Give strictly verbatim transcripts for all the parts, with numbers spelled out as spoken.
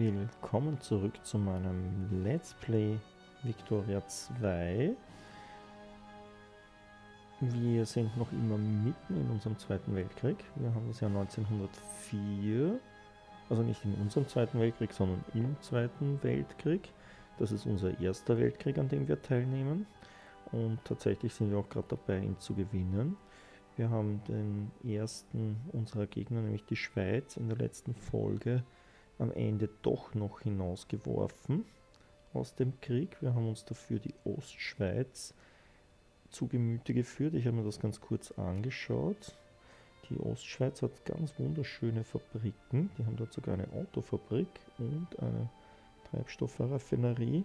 Willkommen zurück zu meinem Let's Play Victoria zwei. Wir sind noch immer mitten in unserem Zweiten Weltkrieg. Wir haben das Jahr neunzehnhundertvier, also nicht in unserem Zweiten Weltkrieg, sondern im Zweiten Weltkrieg. Das ist unser erster Weltkrieg, an dem wir teilnehmen. Und tatsächlich sind wir auch gerade dabei, ihn zu gewinnen. Wir haben den ersten unserer Gegner, nämlich die Schweiz, in der letzten Folge am Ende doch noch hinausgeworfen aus dem Krieg. Wir haben uns dafür die Ostschweiz zu Gemüte geführt. Ich habe mir das ganz kurz angeschaut. Die Ostschweiz hat ganz wunderschöne Fabriken. Die haben dort sogar eine Autofabrik und eine Treibstoffraffinerie.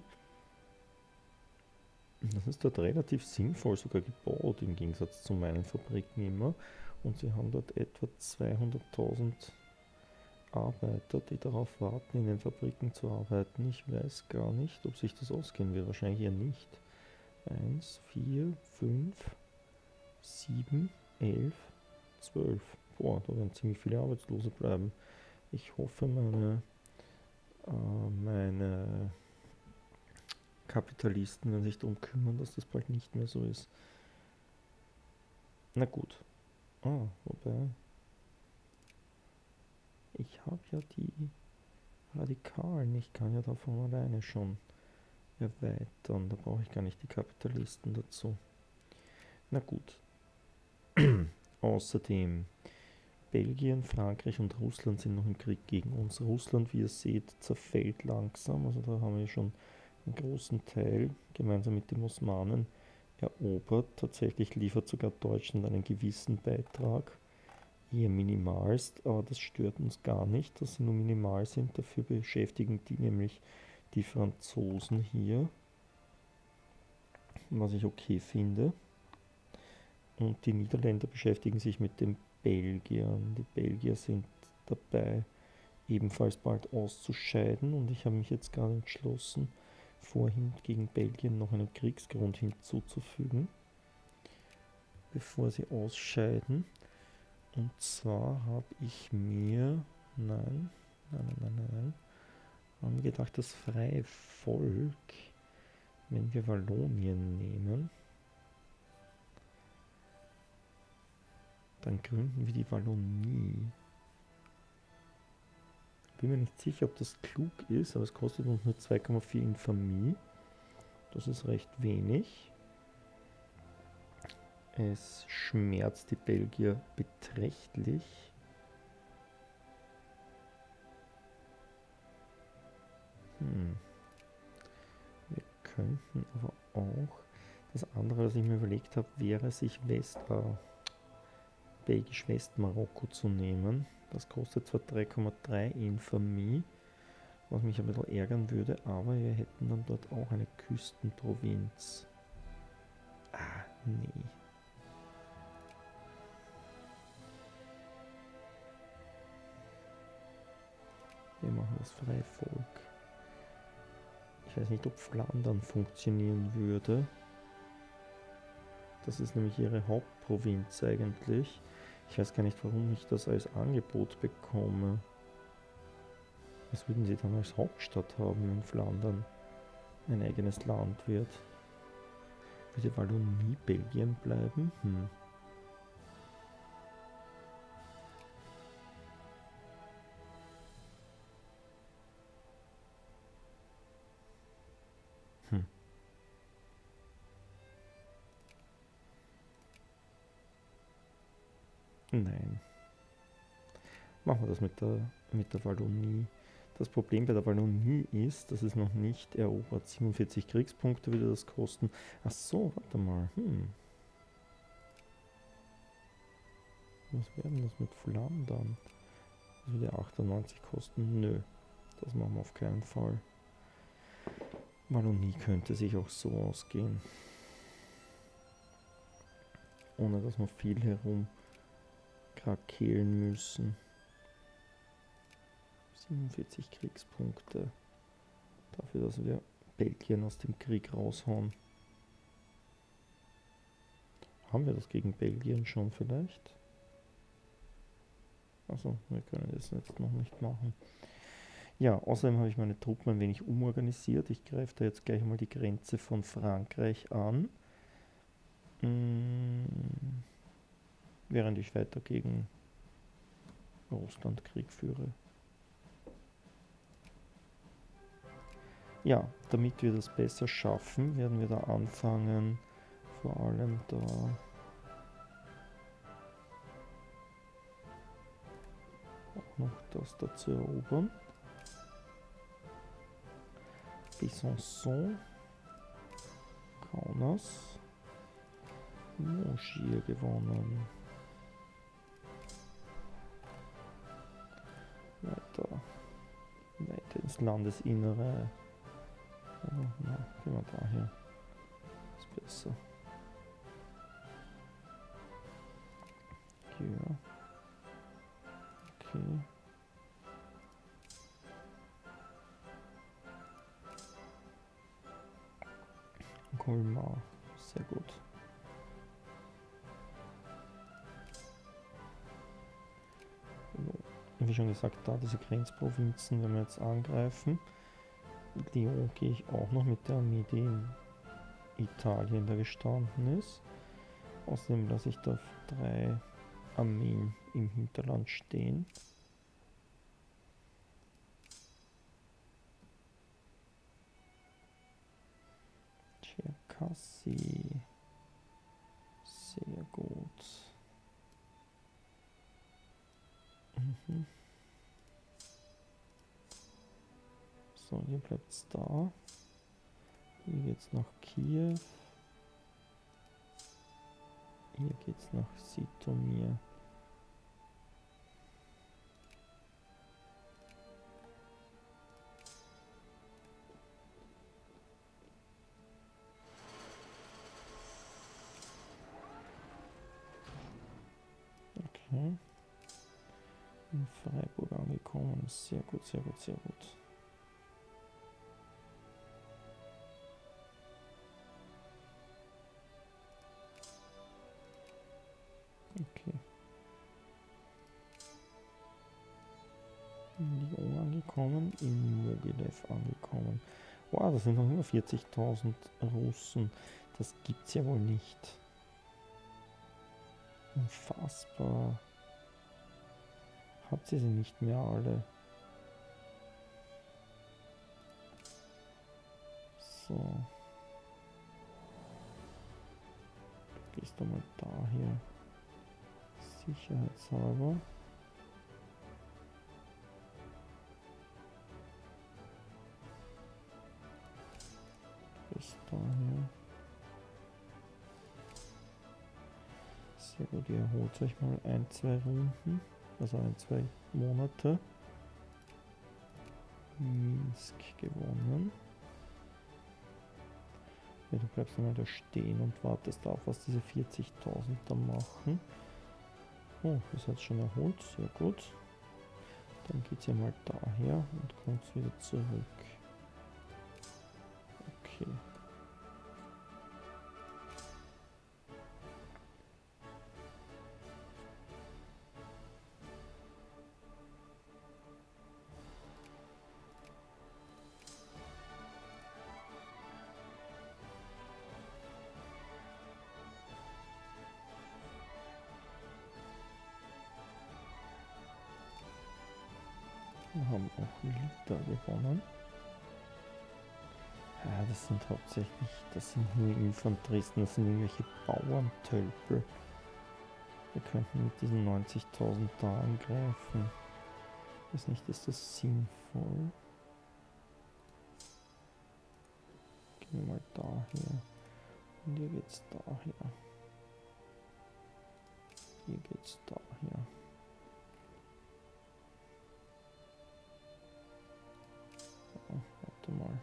Das ist dort relativ sinnvoll sogar gebaut, im Gegensatz zu meinen Fabriken immer. Und sie haben dort etwa zweihunderttausend Arbeiter, die darauf warten, in den Fabriken zu arbeiten. Ich weiß gar nicht, ob sich das ausgehen wird. Wahrscheinlich eher nicht. eins, vier, fünf, sieben, elf, zwölf. Boah, da werden ziemlich viele Arbeitslose bleiben. Ich hoffe, meine, äh, meine Kapitalisten werden sich darum kümmern, dass das bald nicht mehr so ist. Na gut. Ah, wobei... Ich habe ja die Radikalen, ich kann ja davon alleine schon erweitern, da brauche ich gar nicht die Kapitalisten dazu. Na gut. Außerdem, Belgien, Frankreich und Russland sind noch im Krieg gegen uns. Russland, wie ihr seht, zerfällt langsam, also da haben wir schon einen großen Teil gemeinsam mit den Osmanen erobert. Tatsächlich liefert sogar Deutschland einen gewissen Beitrag. Eher minimalst, aber das stört uns gar nicht, dass sie nur minimal sind. Dafür beschäftigen die nämlich die Franzosen hier, was ich okay finde. Und die Niederländer beschäftigen sich mit den Belgiern. Die Belgier sind dabei, ebenfalls bald auszuscheiden. Und ich habe mich jetzt gerade entschlossen, vorhin gegen Belgien noch einen Kriegsgrund hinzuzufügen, bevor sie ausscheiden. Und zwar habe ich mir, nein, nein, nein, nein, nein, haben wir gedacht, das freie Volk, wenn wir Wallonien nehmen, dann gründen wir die Wallonie. Bin mir nicht sicher, ob das klug ist, aber es kostet uns nur zwei Komma vier Infamie. Das ist recht wenig. Es schmerzt die Belgier beträchtlich. Hm. Wir könnten aber auch... Das andere, was ich mir überlegt habe, wäre, sich West, äh, Belgisch Westmarokko zu nehmen. Das kostet zwar drei Komma drei Infamie, was mich ein bisschen ärgern würde, aber wir hätten dann dort auch eine Küstenprovinz. Ah, nee. Wir machen das freie Volk. Ich weiß nicht, ob Flandern funktionieren würde. Das ist nämlich ihre Hauptprovinz eigentlich. Ich weiß gar nicht, warum ich das als Angebot bekomme. Was würden sie dann als Hauptstadt haben, wenn Flandern ein eigenes Land wird? Würde Wallonie Belgien bleiben? Hm. Hm. Nein. Machen wir das mit der, mit der Wallonie. Das Problem bei der Wallonie ist, dass es noch nicht erobert. siebenundvierzig Kriegspunkte würde das kosten. Ach so, warte mal. Hm. Was wäre denn das mit Flandern? Das würde achtundneunzig kosten. Nö, das machen wir auf keinen Fall. Wallonie könnte sich auch so ausgehen. Ohne dass wir viel herum krakeelen müssen. siebenundvierzig Kriegspunkte. Dafür, dass wir Belgien aus dem Krieg raushauen. Haben wir das gegen Belgien schon vielleicht? Also, wir können das jetzt noch nicht machen. Ja, außerdem habe ich meine Truppen ein wenig umorganisiert. Ich greife da jetzt gleich mal die Grenze von Frankreich an, mm, während ich weiter gegen Russland Krieg führe. Ja, damit wir das besser schaffen, werden wir da anfangen, vor allem da auch noch das da zu erobern. Besançon, Kaunas, Montgier gewonnen. Weiter, weiter ins Landesinnere. Oh, na, gehen wir daher. Ist besser. Ja. Okay. Colmar, sehr gut. Wie schon gesagt, da diese Grenzprovinzen werden wir jetzt angreifen. Lyon gehe ich auch noch mit der Armee, die in Italien da gestanden ist. Außerdem lasse ich da drei Armeen im Hinterland stehen. Cherkassy. Sehr gut. Mhm. So, hier bleibt es da. Hier geht es nach Kiew. Hier geht es nach Sitomir. Okay. In Freiburg angekommen. Sehr gut, sehr gut, sehr gut. Okay. In Lyon angekommen, in Mogilev angekommen. Wow, das sind noch nur vierzigtausend Russen. Das gibt's ja wohl nicht. Unfassbar. Habt ihr sie nicht mehr alle? So. Du gehst doch mal daher. Sicherheitshalber. Bis daher. Sehr gut, ihr erholt euch mal ein, zwei Runden. Also ein, zwei Monate. Minsk gewonnen. Ja, du bleibst mal da stehen und wartest auf, was diese vierzigtausend da machen. Oh, das hat schon erholt, sehr gut. Dann geht es ja mal daher und kommt wieder zurück. Okay. Wir haben auch Liter gewonnen. Ja, das sind hauptsächlich, das sind nur Infanteristen, das sind irgendwelche Bauerntölpel. Wir könnten mit diesen neunzigtausend da angreifen. Ich weiß nicht, ist das sinnvoll? Gehen wir mal daher. Und hier geht's daher. Hier geht's daher. Ja, warte mal.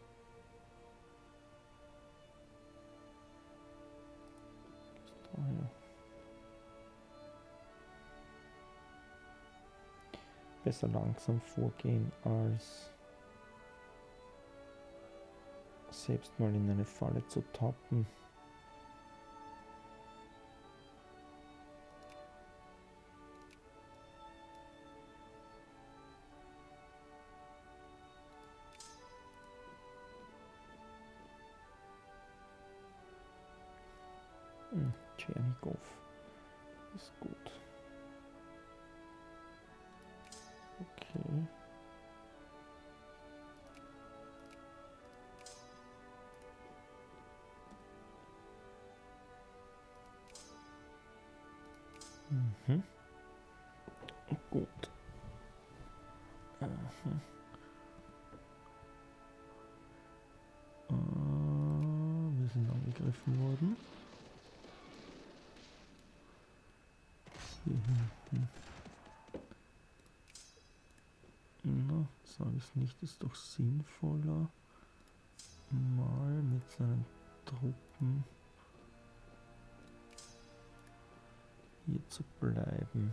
Geht's daher. Besser langsam vorgehen als selbst mal in eine Falle zu tappen. Hm, Tschernikow. Ist gut. Okay. Mhm. Gut. Aha. Äh, wir sind angegriffen worden. Hier hinten. Na, sage ich nicht, ist doch sinnvoller, mal mit seinen Truppen hier zu bleiben,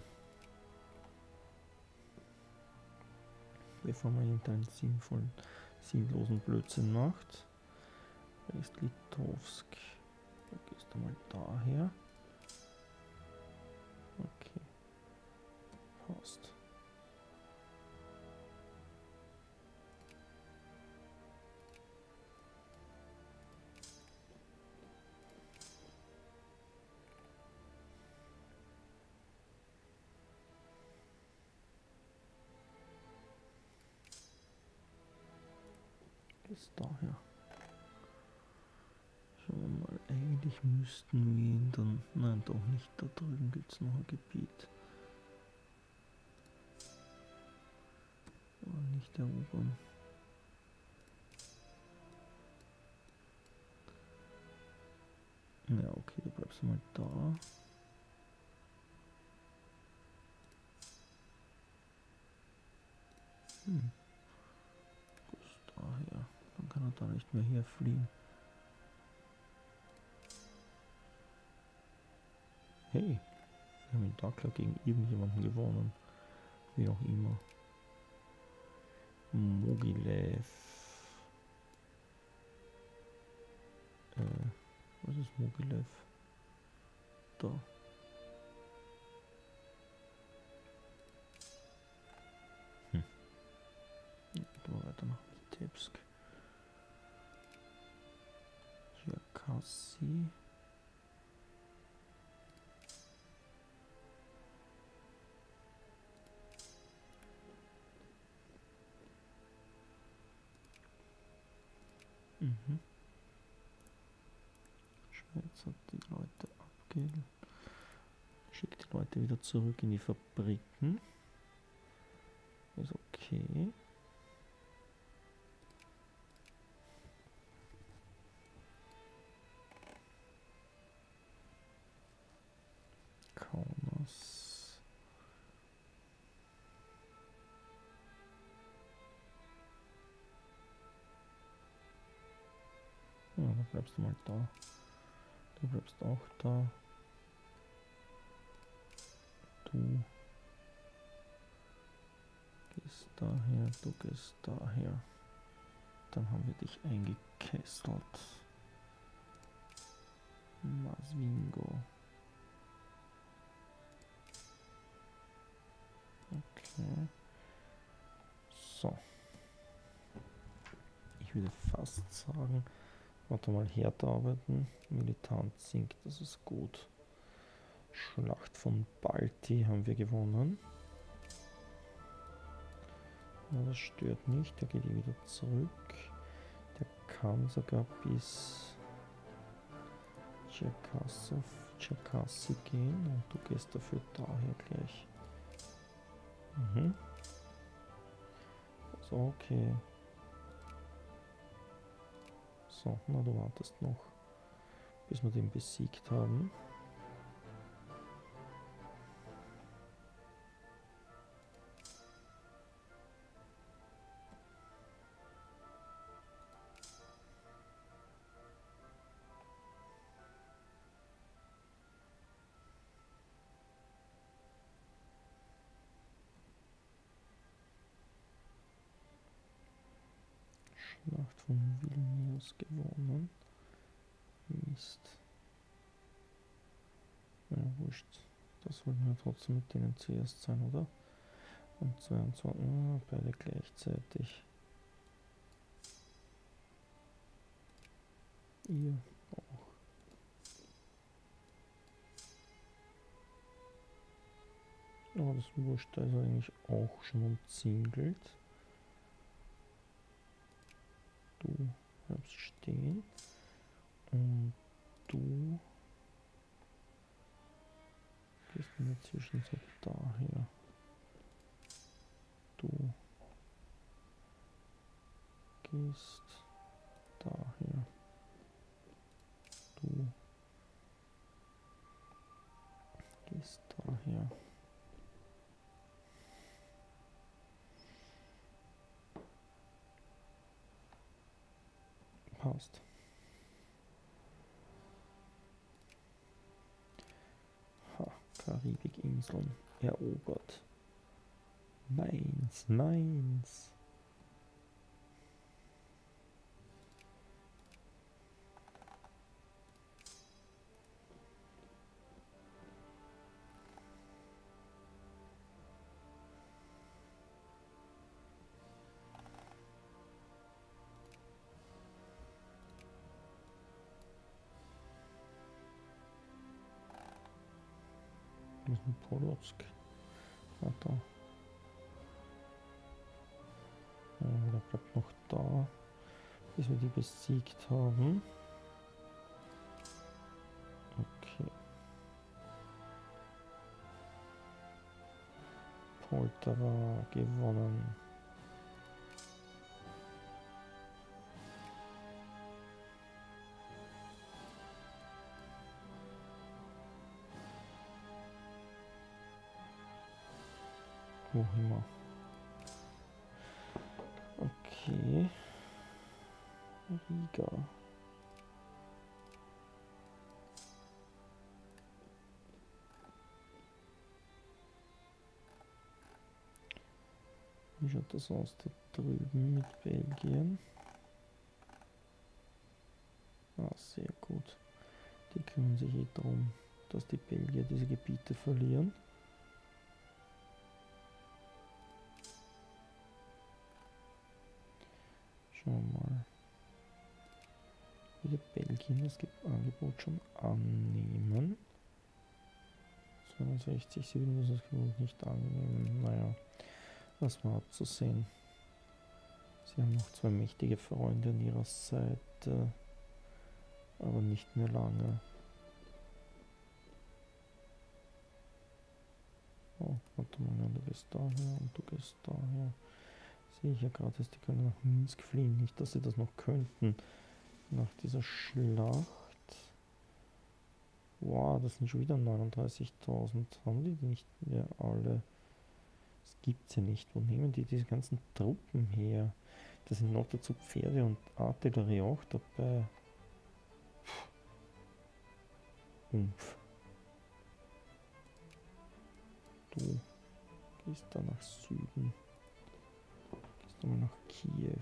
bevor man irgendeinen sinnvollen, sinnlosen Blödsinn macht. Rest-Litovsk. Da gehst du mal daher. Okay. Passt. Bis daher. Schauen wir mal, eigentlich müssten wir ihn dann... Nein, doch nicht. Da drüben gibt es noch ein Gebiet. Aber nicht erobern. Ja, okay, du bleibst mal da. Hm. Bis daher. Dann kann er da nicht mehr herfliehen. Hey, wir haben in Dakla gegen irgendjemanden gewonnen. Wie auch immer. Mogilev. Äh, was ist Mogilev? Da. Hm. Gehen wir weiter nach Vitebsk. Cherkassy. Mhm. Schweiz hat die Leute abgegeben. Schickt die Leute wieder zurück in die Fabriken. Ist okay. Kaunas. Ja, dann bleibst du mal da. Du bleibst auch da. Du gehst daher, du gehst daher. Dann haben wir dich eingekesselt. Masvingo. Okay. So. Ich würde fast sagen, warte mal, härter arbeiten. Militant sinkt, das ist gut. Schlacht von Balti haben wir gewonnen. Ja, das stört nicht, der geht hier wieder zurück. Der kann sogar bis Cherkassy gehen und du gehst dafür daher gleich. Mhm. So, okay. So, na du wartest noch, bis wir den besiegt haben. Schlacht von Vilnius gewonnen. Mist. Ja, wurscht. Das wollten wir trotzdem mit denen zuerst sein, oder? Und zweiundzwanzig, oh, beide gleichzeitig. Ihr auch. aber das wurscht, da ist er eigentlich auch schon umzingelt. Du bleibst stehen und du gehst in der Zwischenzeit daher. Du gehst daher. Du gehst daher. Passt. Ha, Karibikinseln erobert. Meins, meins. Das ist ein Polotsk. Ah, da. Ja, der bleibt noch da, bis wir die besiegt haben. Okay. Poltava gewonnen. Wo immer. Okay. Riga. Wie schaut das aus da drüben mit Belgien? Ah, sehr gut. Die kümmern sich eh darum, dass die Belgier diese Gebiete verlieren. Schauen wir mal. Würde Belgien das Angebot schon annehmen? zweiundsechzig, sie würden das Angebot nicht annehmen. Naja, das war abzusehen. Sie haben noch zwei mächtige Freunde an ihrer Seite, aber nicht mehr lange. Oh, warte mal, du gehst daher und du gehst daher. Sehe ich ja gerade, dass die können nach Minsk fliehen. Nicht, dass sie das noch könnten nach dieser Schlacht. Wow, das sind schon wieder neununddreißigtausend. Haben die nicht mehr alle? Das gibt's ja nicht. Wo nehmen die diese ganzen Truppen her? Da sind noch dazu Pferde und Artillerie auch dabei. Umpf. Du gehst da nach Süden. Gehst du mal nach Kiew.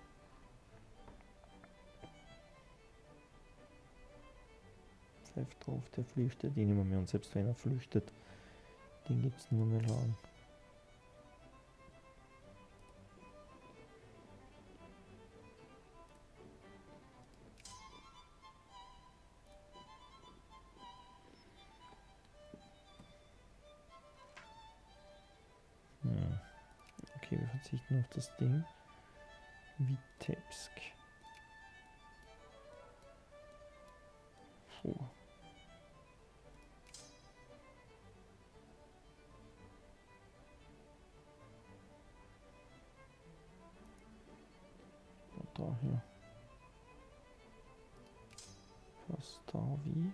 Pfeif drauf, der flüchtet eh nicht mehr, mehr. Und selbst wenn er flüchtet, den gibt es nur mehr lang. Hm. Okay, wir verzichten auf das Ding. Vitebsk. Puh. Daher. Pastavi.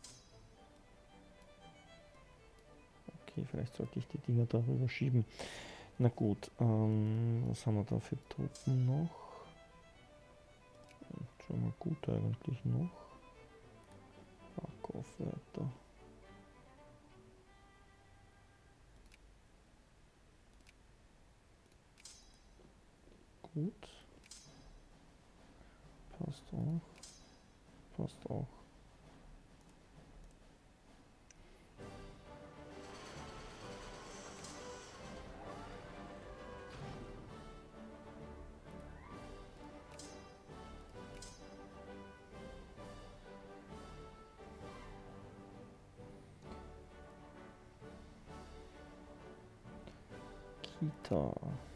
Okay, vielleicht sollte ich die Dinger darüber schieben. Na gut, ähm, was haben wir da für Truppen noch? Schon mal gut eigentlich noch. Kharkov weiter. Gut. Passt auch. Passt auch. Kita.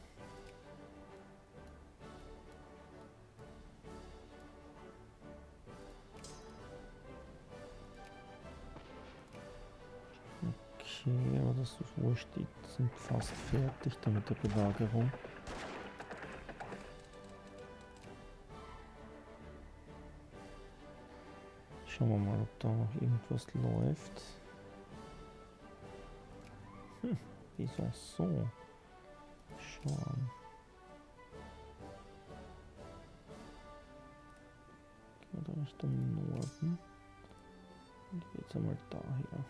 Okay, aber das ist wurscht, die sind fast fertig da mit der Belagerung. Schauen wir mal, ob da noch irgendwas läuft. Hm, wieso so? Schauen. Gehen wir da Richtung Norden. Und jetzt einmal daher.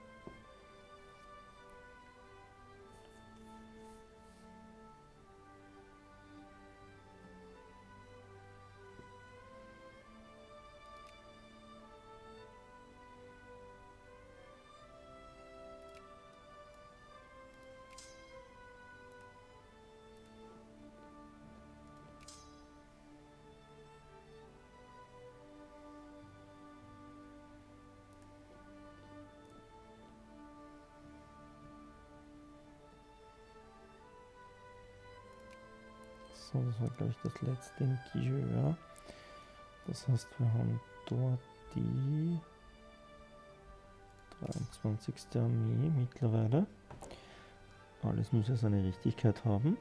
So, das war glaube ich das letzte in Gijö. Das heißt, wir haben dort die dreiundzwanzigste Armee mittlerweile. Alles muss ja seine Richtigkeit haben.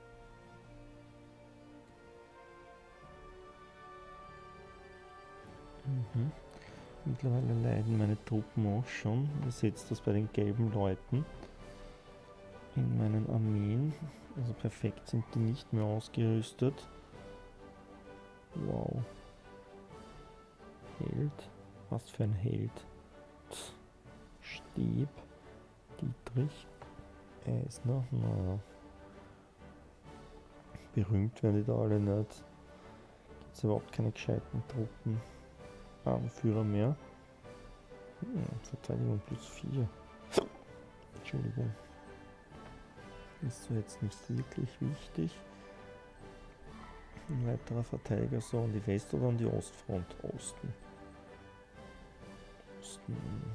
Mhm. Mittlerweile leiden meine Truppen auch schon. Ihr seht das bei den gelben Leuten in meinen Armeen. Also perfekt sind die nicht mehr ausgerüstet. Wow. Held. Was für ein Held. Stieb. Dietrich. Eisner. Naja. Berühmt werden die da alle nicht. Gibt es überhaupt keine gescheiten Truppen. Anführer mehr. Hm, Verteidigung plus vier. Entschuldigung. Ist so jetzt nicht wirklich wichtig. Ein weiterer Verteidiger so an die West- oder an die Ostfront? Osten. Osten.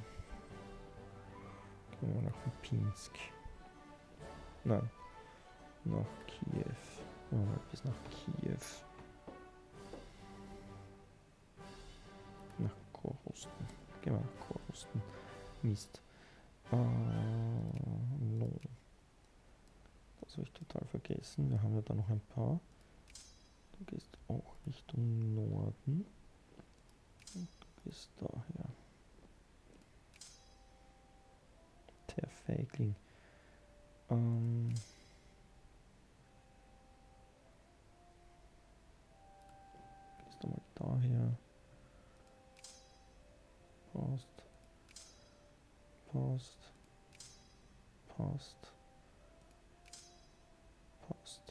Gehen wir nach Pinsk. Nein. Nach Kiew. Oh, bis nach Kiew. Nach Korosten. Gehen wir nach Korosten. Mist. Uh, no. Das habe ich total vergessen. Wir haben ja da noch ein paar. Du gehst auch Richtung Norden. Und du gehst daher. Der Feigling. Ähm. Gehst du mal daher. Passt. Passt. Passt. Passt.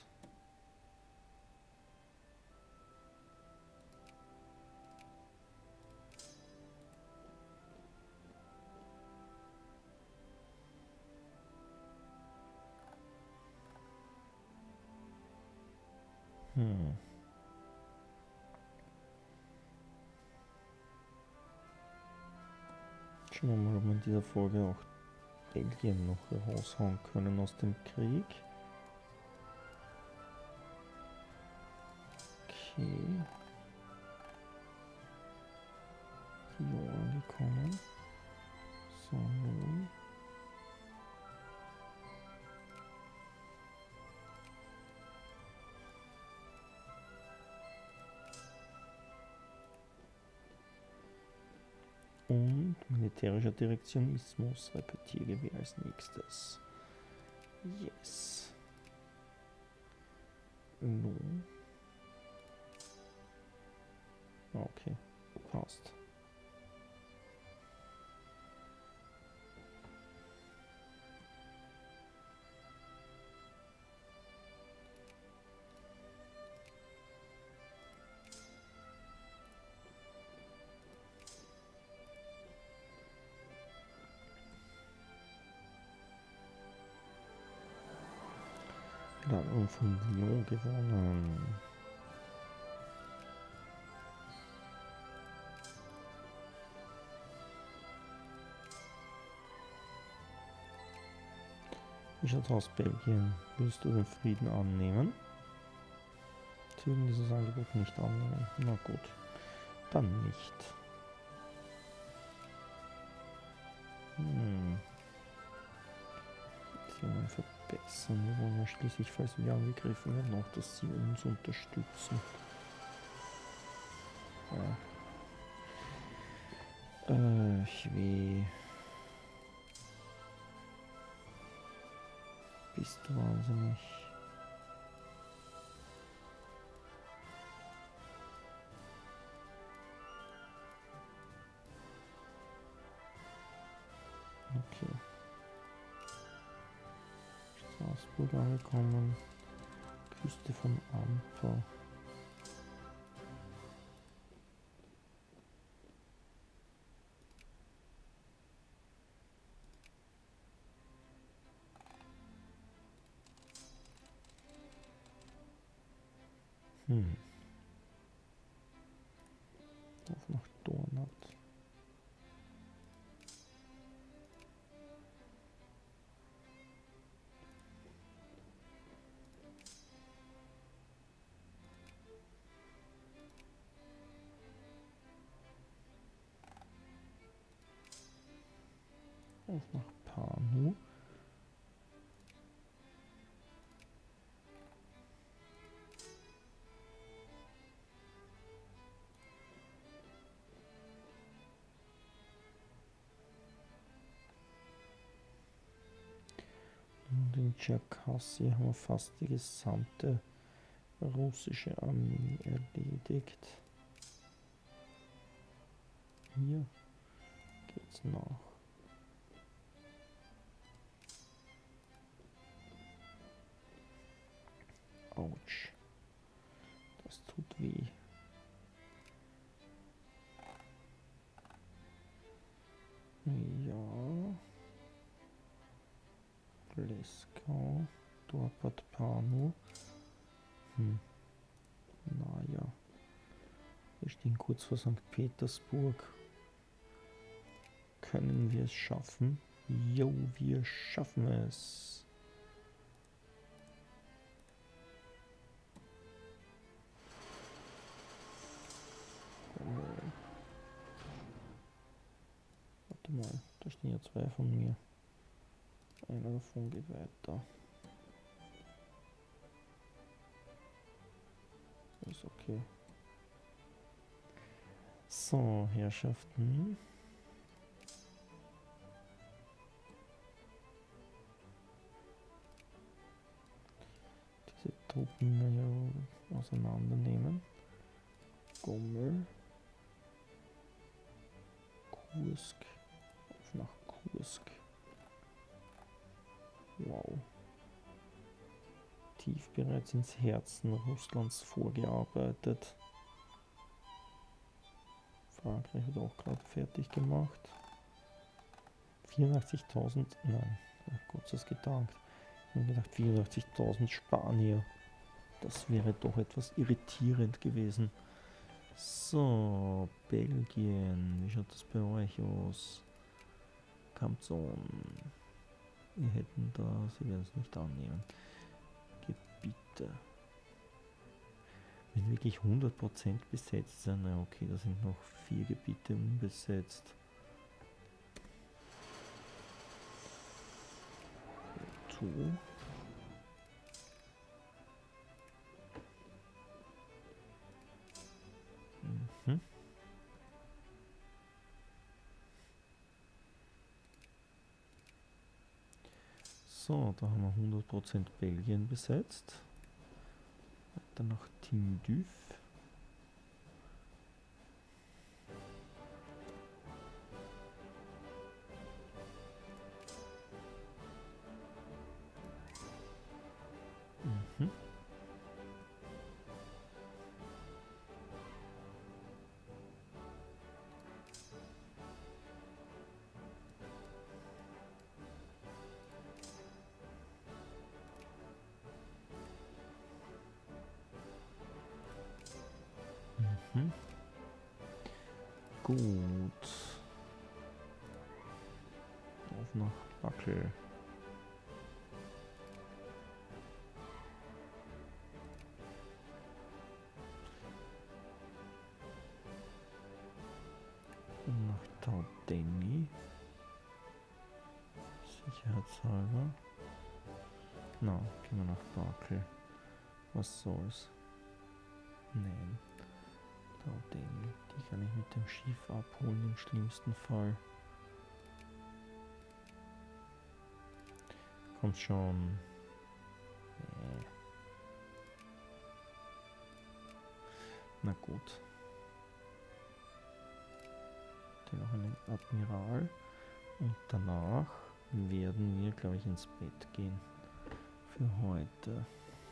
Hm. Schauen wir mal, ob wir in dieser Folge auch Belgien noch heraushauen können aus dem Krieg. Okay. Die Joren, die kommen. So, nun. Und militärischer Direktionismus repetiere wir als nächstes. Yes. Nun. Okay, passt. Lagerung von Lyon gewonnen. Wie schaut's aus, Belgien? Willst du den Frieden annehmen? Sie würden dieses Angebot nicht annehmen. Na gut, dann nicht. Hm. Beziehungen verbessern. Wir wollen ja schließlich, falls wir angegriffen werden, auch, dass sie uns unterstützen. Ja. Äh, ich weh. Bist du wahnsinnig? Okay. Straßburg angekommen. Küste von Amper. Hm. Auf nach Dornat. Auf nach Panu. Und in Tscherkassy haben wir fast die gesamte russische Armee erledigt. Hier geht's nach. Autsch. Das tut weh. Ja. Leskau. Dorpat Panu. Hm. Naja. Wir stehen kurz vor Sankt Petersburg. Können wir es schaffen? Jo, wir schaffen es. Oh. Warte mal, da stehen ja zwei von mir. Einer davon geht weiter. Ist okay. So, Herrschaften. Diese Truppen ja auseinandernehmen. Gommel. Kursk. Auf nach Kursk. Wow. Tief bereits ins Herzen Russlands vorgearbeitet. Frankreich wird auch gerade fertig gemacht. vierundachtzigtausend, nein, Gott sei Dank gedankt. Ich habe gedacht vierundachtzigtausend Spanier. Das wäre doch etwas irritierend gewesen. So, Belgien, wie schaut das bei euch aus? Kamzon. Wir hätten da, sie werden es nicht annehmen. Gebiete. Wenn wirklich hundert Prozent besetzt sind, na okay, da sind noch vier Gebiete unbesetzt. So. Mhm. So, da haben wir hundert Prozent Belgien besetzt. Dann noch Tindouf. Mhm. Mhm. Gut. Auf nach Wackel. Taudenny. Sicherheitshalber. Na, gehen wir nach Barkel. Was soll's? Nein. Taudenny. Die kann ich mit dem Schiff abholen im schlimmsten Fall. Kommt schon. Nee. Na gut. Den noch einen Admiral. Und danach werden wir, glaube ich, ins Bett gehen. Für heute.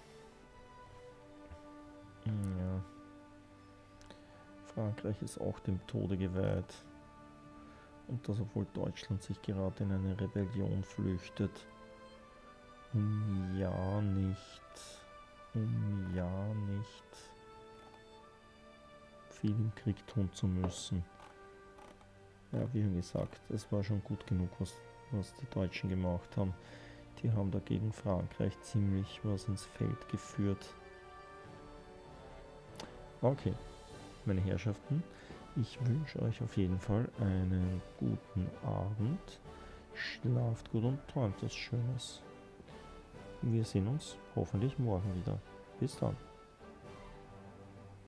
Ja. Frankreich ist auch dem Tode geweiht. Und das, obwohl Deutschland sich gerade in eine Rebellion flüchtet. Um ja nicht, um ja nicht viel im Krieg tun zu müssen. Ja, wie schon gesagt, es war schon gut genug, was, was die Deutschen gemacht haben. Die haben dagegen Frankreich ziemlich was ins Feld geführt. Okay, meine Herrschaften, ich wünsche euch auf jeden Fall einen guten Abend. Schlaft gut und träumt was Schönes. Wir sehen uns hoffentlich morgen wieder. Bis dann.